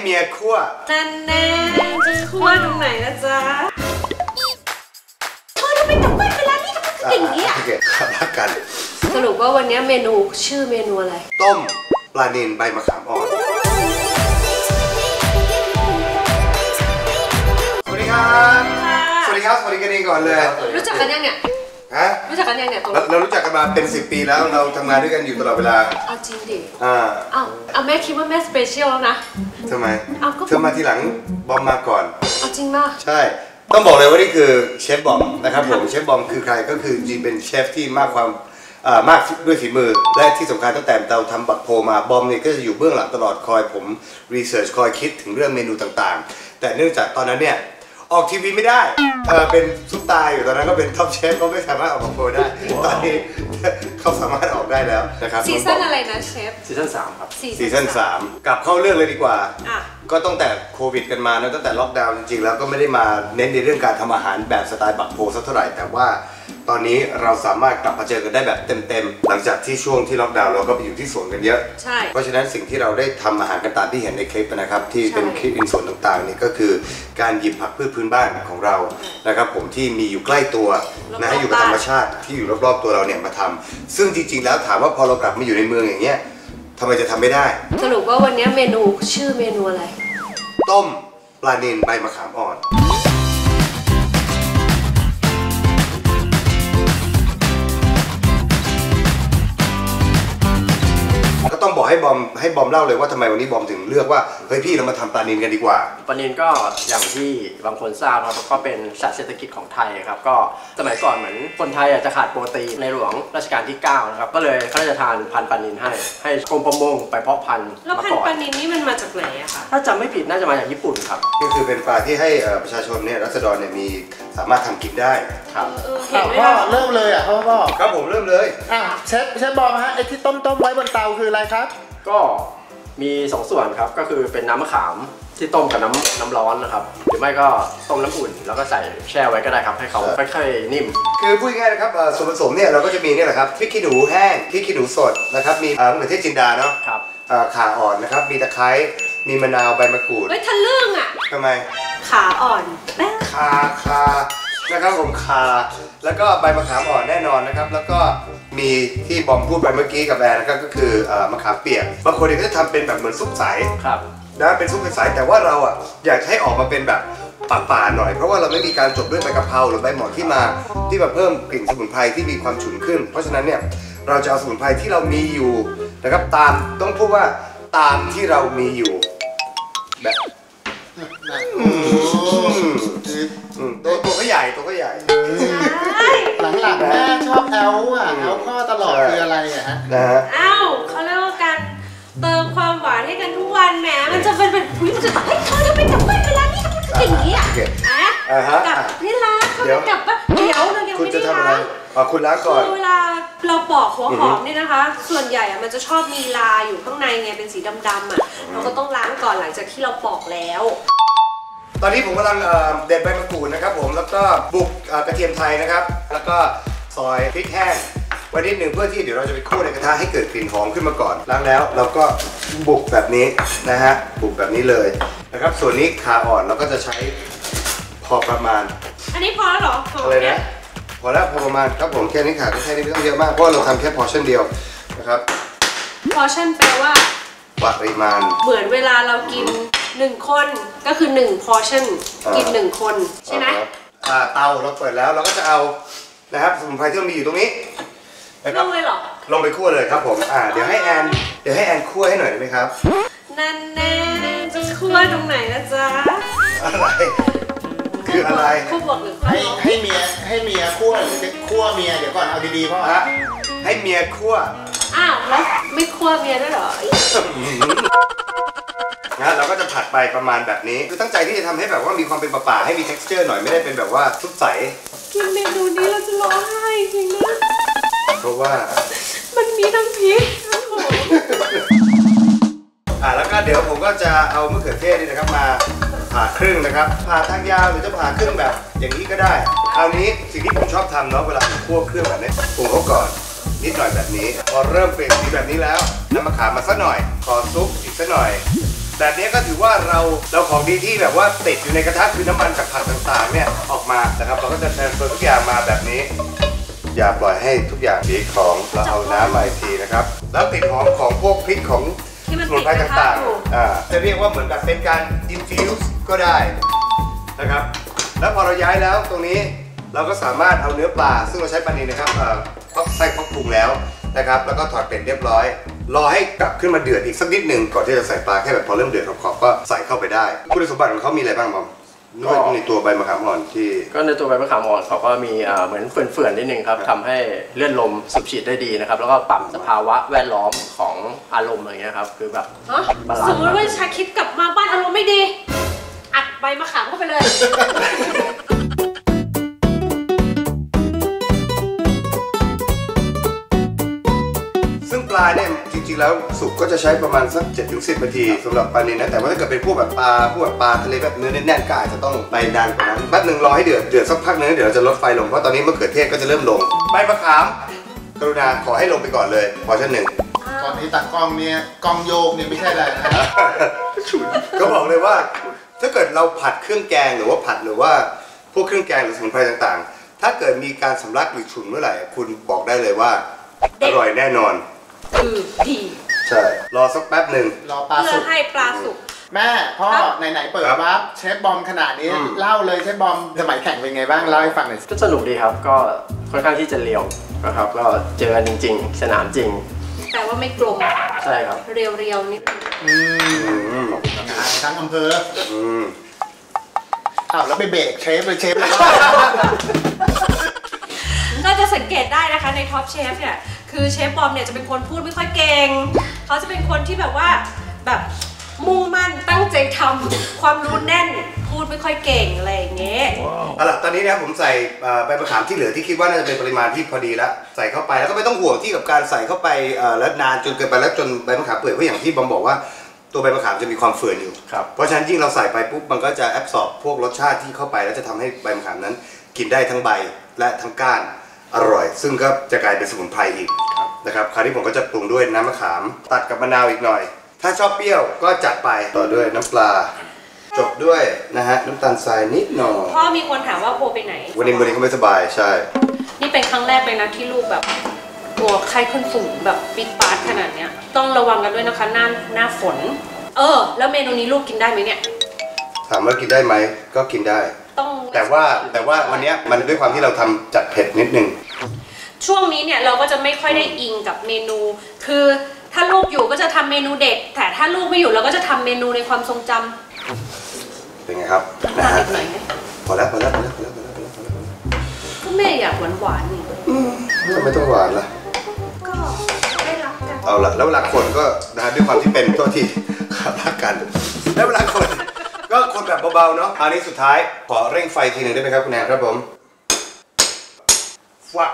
เมียคั่วนั่นแน่จะคั่วตรงไหนนะจ๊ะเธอทำไมกลับบ้านเวลานี้ทำไมเป็นอย่างนี้อ่ะพักกันสรุปว่าวันนี้เมนูชื่อเมนูอะไรต้มปลานิลใบมะขามอ่อนสวัสดีครับสวัสดีครับสวัสดีกันเองก่อนเลยรู้จักกันยังเนี่ยรู้จักกันยังเนี่ยเรารู้จักกันมาเป็น10 ปีแล้วเราทำงานด้วยกันอยู่ตลอดเวลาเอาจริงดิเอาแม่คิดว่าแม่สเปเชียลแล้วนะทำไมเธอมาทีหลังบอมมาก่อนเอาจริงป่ะใช่ต้องบอกเลยว่านี่คือเชฟบอมนะครับผมเชฟบอมคือใครก็คือจริงเป็นเชฟที่มากด้วยฝีมือและที่สำคัญตั้งแต่เราทำบักโพมาบอมเนี่ยก็จะอยู่เบื้องหลังตลอดคอยผมรีเสิร์ชคอยคิดถึงเรื่องเมนูต่างๆแต่เนื่องจากตอนนั้นเนี่ยออกทีวีไม่ได้เป็นซุปตาอยู่ตอนนั้นก็เป็นท็อปเชฟก็ไม่สามารถออกบักโพได้ตอนนี้เขาสามารถออกได้แล้วนะครับซีซั่นอะไรนะเชฟซีซั่น3ครับซีซั่น3กลับเข้าเรื่องเลยดีกว่าก็ตั้งแต่โควิดกันมานะตั้งแต่ล็อกดาวน์จริงๆแล้วก็ไม่ได้มาเน้นในเรื่องการทำอาหารแบบสไตล์บักโพสักเท่าไหร่แต่ว่าตอนนี้เราสามารถกลับมาเจอกันได้แบบเต็มๆหลังจากที่ช่วงที่ล็อกดาวน์เราก็ไปอยู่ที่สวนกันเยอะใช่เพราะฉะนั้นสิ่งที่เราได้ทำอาหารกันตามที่เห็นในคลิปนะครับที่เป็นคลิปอินสวนต่างๆนี่ก็คือการหยิบผักพืชพื้นบ้านของเรานะครับผมที่มีอยู่ใกล้ตัวนะให้อยู่กับธรรมชาติที่อยู่รอบๆตัวเราเนี่ยมาทำซึ่งจริงๆแล้วถามว่าพอเรากลับมาอยู่ในเมืองอย่างเงี้ยทำไมจะทำไม่ได้สรุปว่าวันนี้เมนูชื่อเมนูอะไรต้มปลานิลใบมะขามอ่อนก็ต้องบอกให้บอมเล่าเลยว่าทำไมวันนี้บอมถึงเลือกว่าเฮ้ยพี่เรามาทำปลานิลกันดีกว่าปลานิลก็อย่างที่บางคนทราบครับก็เป็นสัตว์เศรษฐกิจของไทยครับก็สมัยก่อนเหมือนคนไทยจะขาดโปรตีนในหลวงรัชกาลที่9นะครับก็เลยเขาจะทานพันธุ์ปลานิลให้กรมประมงไปเพาะพันธุ์แล้วพันธุ์ปลานิลนี่มันมาจากไหนอะคะถ้าจำไม่ผิดน่าจะมาจากญี่ปุ่นครับก็คือเป็นปลาที่ให้ประชาชนเนี่ยรัษฎรเนี่ยมีสามารถทำกินได้ครับพ่อเริ่มเลยอ่ะพ่อครับผมเริ่มเลยเชฟบอกฮะไอ้ที่ต้มไว้บนเตาคืออะไรครับก็มี2ส่วนครับก็คือเป็นน้ำมะขามที่ต้มกับน้ำร้อนนะครับหรือไม่ก็ต้มน้ำอุ่นแล้วก็ใส่แช่ไว้ก็ได้ครับให้เขาค่อยๆนิ่มคือพูดง่ายๆนะครับส่วนผสมเนี่ยเราก็จะมีนี่แหละครับพริกขี้หนูแห้งพริกขี้หนูสดนะครับมีมะเขือเทศจินดาเนาะครับข่าอ่อนนะครับมีตะไคร้มีมะนาวใบมะกรูดเฮ้ยทะลึ่งอ่ะทำไมขาอ่อนขานะครับผมขาแล้วก็ใบมะขามอ่อนแน่นอนนะครับแล้วก็มีที่บอมพูดไปเมื่อกี้กับแอนนะครับก็คือมะขามเปียกบางคนก็จะทำเป็นแบบเหมือนซุปใสนะเป็นซุปใสแต่ว่าเราอยากให้ออกมาเป็นแบบป่าๆหน่อยเพราะว่าเราไม่มีการจบด้วยใบกะเพราหรือใบหมอนที่มาเพิ่มกลิ่นสมุนไพรที่มีความฉุนขึ้นเพราะฉะนั้นเนี่ยเราจะเอาสมุนไพรที่เรามีอยู่นะครับต้องพูดว่าตามที่เรามีอยู่แบบตัวก็ใหญ่หลังๆแม่ชอบแอลพ่อตลอดคืออะไรฮะเขาเรียกว่าการเติมความหวานให้กันทุกวันแหมมันจะเป็นผู้หญิงจะเฮ้ยเธอทำไมกลับบ้านเวลานี้ทำไมเป็นอย่างนี้กลับที่ร้านเขากลับบ้านเดี๋ยวเรายังไม่ได้ล้างคุณล้างก่อนเวลาเราปอกหัวหอมเนี่ยนะคะส่วนใหญ่มันจะชอบมีลาอยู่ข้างในไงเป็นสีดำๆเราก็ต้องล้างก่อนหลังจากที่เราปอกแล้วตอนนี้ผมกำลังเด็ดใบมะกรูดนะครับผมแล้วก็บุกกระเทียมไทยนะครับแล้วก็ซอยพริกแห้งไว้นิดหนึ่งเพื่อที่เดี๋ยวเราจะไปคั่วในกระทะให้เกิดกลิ่นหอมขึ้นมาก่อนล้างแล้วเราก็บุกแบบนี้นะฮะบุกแบบนี้เลยนะครับส่วนนี้ขาอ่อนเราก็จะใช้พอประมาณอันนี้พอแล้วหรออะไรนะพอแล้วพอประมาณครับผมแค่นี้ค่ะแค่นี้ไม่ต้องเยอะมากเพราะเราทำแค่พอร์ชั่นเดียวนะครับพอร์ชั่นแปลว่าปริมาณเหมือนเวลาเรากิน1 คนก็คือ1 portion กิน1 คนใช่ไหมเตาเราเปิดแล้วเราก็จะเอานะครับสมุนไพรที่มีอยู่ตรงนี้ลงเลยหรอลงไปคั่วเลยครับผมเดี๋ยวให้แอนคั่วให้หน่อยได้ไหมครับนั่นแน่จะคั่วตรงไหนนะจ๊ะอะไรคืออะไรคั่วบวกหรือให้เมียคั่วหรือคั่วเมียเดี๋ยวก่อนเอาดีๆพ่อให้เมียคั่วแล้วไม่คั่วเมียด้วยเหรอเราก็จะผัดไปประมาณแบบนี้คือตั้งใจที่จะทำให้แบบว่ามีความเป็นป่าให้มี texture หน่อยไม่ได้เป็นแบบว่าซุปใสกินเมนูนี้เราจะร้องไห้จริงนะเพราะว่ามันมีทั้งพริกแล้วก็เดี๋ยวผมก็จะเอามะเขือเทศนี่นะครับมาผ่าครึ่งนะครับผ่าทางยาวหรือจะผ่าครึ่งแบบอย่างนี้ก็ได้คราวนี้สิ่งที่ผมชอบทำเนาะเวลาผมคั่วเครื่องแบบนี้ปรุงเขาก่อนนิดหน่อยแบบนี้พอเริ่มเปลี่ยนสีแบบนี้แล้วน้ำมะขามมาสักหน่อยขอซุปอีกสักหน่อยแบบนี้ก็ถือว่าเราของดีที่แบบว่าติดอยู่ในกระทะคือน้ำมันจากผักต่างๆเนี่ยออกมานะครับเราก็จะแทนตัวทุกอย่างมาแบบนี้อย่าปล่อยให้ทุกอย่างมีของเราเอาน้ำมาอีกทีนะครับแล้วติดหอมของพวกพริกของสมุนไพรต่างๆจะเรียกว่าเหมือนกับเป็นการ infuse ก็ได้นะครับแล้วพอเราย้ายแล้วตรงนี้เราก็สามารถเอาเนื้อปลาซึ่งเราใช้ปลานิลนะครับก็ใส่พอกปรุงแล้วนะครับแล้วก็ถอดเป็ดเรียบร้อยรอให้กลับขึ้นมาเดือดอีกสักนิดหนึ่งก่อนที่จะใส่ปลาแค่แบบพอเริ่มเดือดขอบๆก็ใส่เข้าไปได้คุณสมบัติของเขามีอะไรบ้างบอมด้วยในตัวใบมะขามอ่อนที่ก็ในตัวใบมะขามอ่อนเขาก็มีเหมือนเฟื่อนๆนิดนึงครับทำให้เลื่อนลมสูบฉีดได้ดีนะครับแล้วก็ปรับสภาวะแวดล้อมของอารมณ์อะไรเงี้ยครับคือแบบสมมติว่าชาคิดกลับมาบ้านอารมณ์ไม่ดีอัดใบมะขามเข้าไปเลยปลาเนี่ยจริงๆแล้วสุกก็จะใช้ประมาณสัก 7-10 นาทีสำหรับปลานิลนะแต่ว่าถ้าเกิดเป็นพวกแบบปลาทะเลแบบเนื้อแน่นๆก็อาจจะต้องไปนานกว่านั้นแป๊บนึงรอให้เดือดสักพักนึงเดี๋ยวเราจะลดไฟลงเพราะตอนนี้มะเขือเทศก็จะเริ่มลงใบมะขามกรุณาขอให้ลงไปก่อนเลยพอชั้นหนึ่งตอนนี้ตัดกล้องเนี่ยกล้องโยกเนี่ยไม่ใช่อะไรนะก็บอกเลยว่าถ้าเกิดเราผัดเครื่องแกงหรือว่าพวกเครื่องแกงหรือสมุนไพรต่างๆถ้าเกิดมีการสำลักหรือฉุนเมื่อไหร่คุณบอกได้เลยว่าอร่อยแน่นอนคือดีใช่รอสักแป๊บหนึ่งรอปลาสุกให้ปลาสุกแม่พ่อไหนๆเปิดวับเชฟบอมขนาดนี้เล่าเลยเชฟบอมสมัยแข่งเป็นไงบ้างเล่าให้ฟังหน่อยก็สนุกดีครับก็ค่อนข้างที่จะเรียวนะครับก็เจอกันจริงๆสนามจริงแต่ว่าไม่กลมใช่ครับเรียวๆนิดทั้งอำเภออ้าวแล้วไปเบรกเชฟเลยก็จะสังเกตได้นะคะในท็อปเชฟเนี่ยคือเชฟบอมเนี่ยจะเป็นคนพูดไม่ค่อยเก่งเขาจะเป็นคนที่แบบว่าแบบมุ่งมั่นตั้งใจทำความรู้แน่นพูดไม่ค่อยเก่งอะไรอย่างเงี้ยเอาล่ะตอนนี้นะครับผมใส่ใบมะขามที่เหลือที่คิดว่าน่าจะเป็นปริมาณที่พอดีแล้วใส่เข้าไปแล้วก็ไม่ต้องห่วงที่กับการใส่เข้าไปแล้วนานจนเกินไปแล้วจนใบมะขามเปื่อยเพราะอย่างที่บอมบอกว่าตัวใบมะขามจะมีความเฟื่อนอยู่เพราะฉะนั้นยิ่งเราใส่ไปปุ๊บมันก็จะแอบซอร์บพวกรสชาติที่เข้าไปแล้วจะทำให้ใบมะขามนั้นกินได้ทั้งใบและทั้งก้านอร่อยซึ่งก็จะกลายเป็นสมุนไพรอีกนะครับคราวนี้ผมก็จะปรุงด้วยน้ำมะขามตัดกับมะนาวอีกหน่อยถ้าชอบเปรี้ยวก็จัดไปต่อด้วยน้ำปลาจบด้วยนะฮะน้ำตาลทรายนิดหน่อยพ่อมีคนถามว่าโบไปไหนวันนี้เขาไม่สบายใช่นี่เป็นครั้งแรกเลยนะที่ลูกแบบตัวไข้ขึ้นสูงแบบปิดปาดขนาดเนี้ยต้องระวังกันด้วยนะคะหน้าฝนแล้วเมนูนี้ลูกกินได้ไหมเนี่ยถามว่ากินได้ไหมก็กินได้แต่ว่าวันนี้มันด้วยความที่เราทำจัดเผ็ดนิดนึงช่วงนี้เนี่ยเราก็จะไม่ค่อยได้อิงกับเมนูคือถ้าลูกอยู่ก็จะทำเมนูเด็กแต่ถ้าลูกไม่อยู่เราก็จะทำเมนูในความทรงจำเป็นไงครับนะฮะพอแล้วก็แม่อยากหวานนี่ทำไมต้องหวานล่ะก็ได้รักกันเอาละแล้วเวลาคนก็นะฮะด้วยความที่เป็นตัวที่รักกันแล้วเวลาคนก็คนแบบเบาๆเนาะอันนี้สุดท้ายขอเร่งไฟทีหนึ่งได้ไหมครับคุณแอนครับผมว้า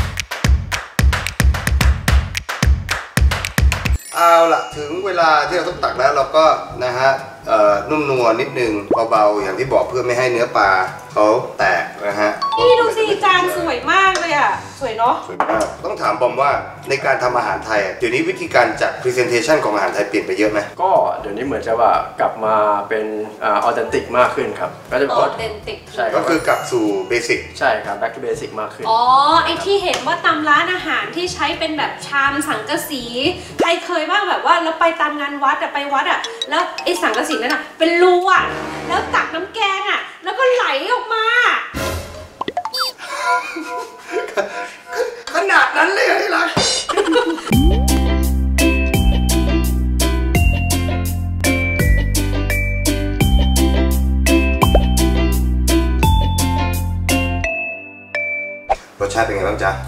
เอาล่ะถึงเวลาที่เราต้องตักแล้วเราก็นะฮะนุ่มนวลนิดนึงเบาๆอย่างที่บอกเพื่อไม่ให้เนื้อปลาเขาแตกนะฮะนี่ดูสิจานสวยมากเลยอ่ะสวยเนาะสวยมากต้องถามบอมว่าในการทำอาหารไทยเดี๋ยวนี้วิธีการจัด presentation ของอาหารไทยเปลี่ยนไปเยอะไหมก็เดี๋ยวนี้เหมือนจะว่ากลับมาเป็นออเทนติกมากขึ้นครับก็จะออเทนติกใช่ก็คือกลับสู่เบสิกใช่ครับ back to basic มากขึ้นไอที่เห็นว่าตามร้านอาหารที่ใช้เป็นแบบชามสังกะสีใครเคยบ้างแบบว่าเราไปตามงานวัดไปวัดแล้วไอสังกะสีนั่นเป็นรูแล้วตักน้ำแกงแล้วก็ไหลออกมาขนาดนั้นเลยที่รักรสชาติเป็นไงบ้างจ๊ะ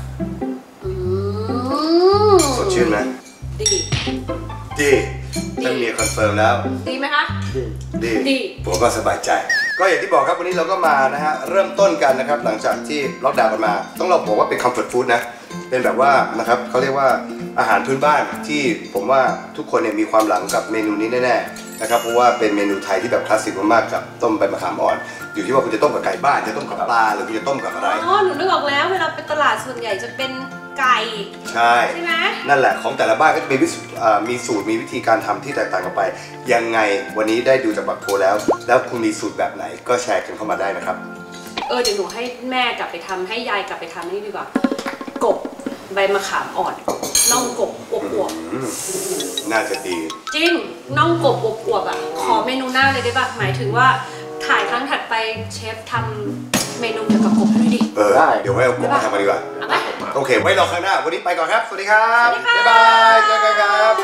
สดชื่นไหมดีท่านเมียคอนเฟิร์มแล้วดีไหมคะดีผมก็สบายใจก็อย่างที่บอกครับวันนี้เราก็มานะฮะเริ่มต้นกันนะครับหลังจากที่ล็อกดาวน์กันมาต้องเราบอกว่าเป็นคอมฟอร์ตฟู้ดนะเป็นแบบว่านะครับเขาเรียกว่าอาหารพื้นบ้านที่ผมว่าทุกคนเนี่ยมีความหลังกับเมนูนี้แน่ๆนะครับเพราะว่าเป็นเมนูไทยที่แบบคลาสสิกมากๆกับต้มใบมะขามอ่อนอยู่ที่ว่าคุณจะต้มกับไก่บ้านจะต้มกับปลาหรือคุณจะต้มกับอะไรหนูนึกออกแล้วเวลาไปตลาดส่วนใหญ่จะเป็นไก่ใช่ใช่ไหมนั่นแหละของแต่ละบ้านก็จะมีสูตรมีวิธีการทำที่แตกต่างกันไปยังไงวันนี้ได้ดูจากบักโพแล้วคุณมีสูตรแบบไหนก็แชร์กันเข้ามาได้นะครับเดี๋ยวหนูให้แม่กลับไปทำให้ยายกลับไปทำนี่ดีกว่ากบใบมะขามอ่อนน่องกบอวบน่าจะดีจริงน่องกบอวบอ่ะขอเมนูหน้าเลยได้ป่ะหมายถึงว่าถ่ายครั้งถัดไปเชฟทำเมนูเกี่ยวกับกบให้หน่อยดิได้เดี๋ยวให้เอากบมาทำมาดีกว่าเอาไหมโอเคไว้รอข้างหน้าวันนี้ไปก่อนครับสวัสดีครับสวัสดีค่ะบ๊ายบายเจอกันครับ